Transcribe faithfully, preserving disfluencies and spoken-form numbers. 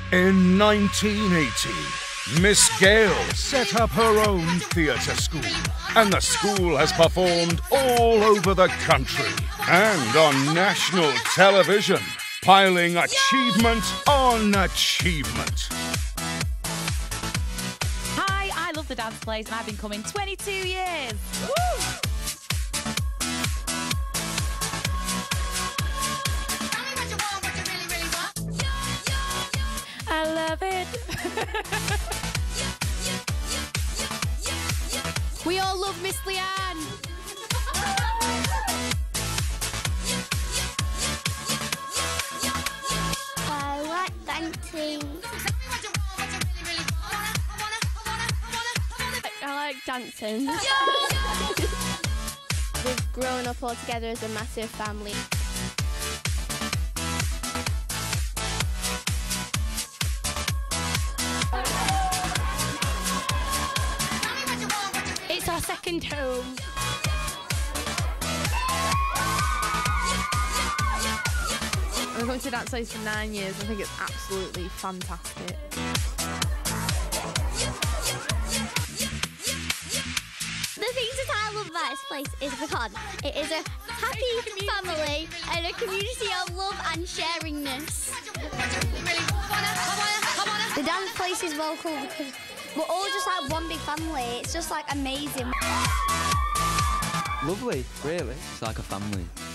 In nineteen eighty, Miss Gale set up her own theatre school, and the school has performed all over the country and on national television, piling achievement on achievement. Hi, I love the dance plays and I've been coming twenty-two years. Woo! I love it. We all love Miss Leanne. I like dancing. I like dancing. We've grown up all together as a massive family. It's our second home. I've been going to dance plays for nine years. I think it's absolutely fantastic. The things that I love about this place is because it is a happy family and a community of love and sharingness. The dance place is well cool because we're all just like one big family. It's just like amazing. Lovely, really. It's like a family.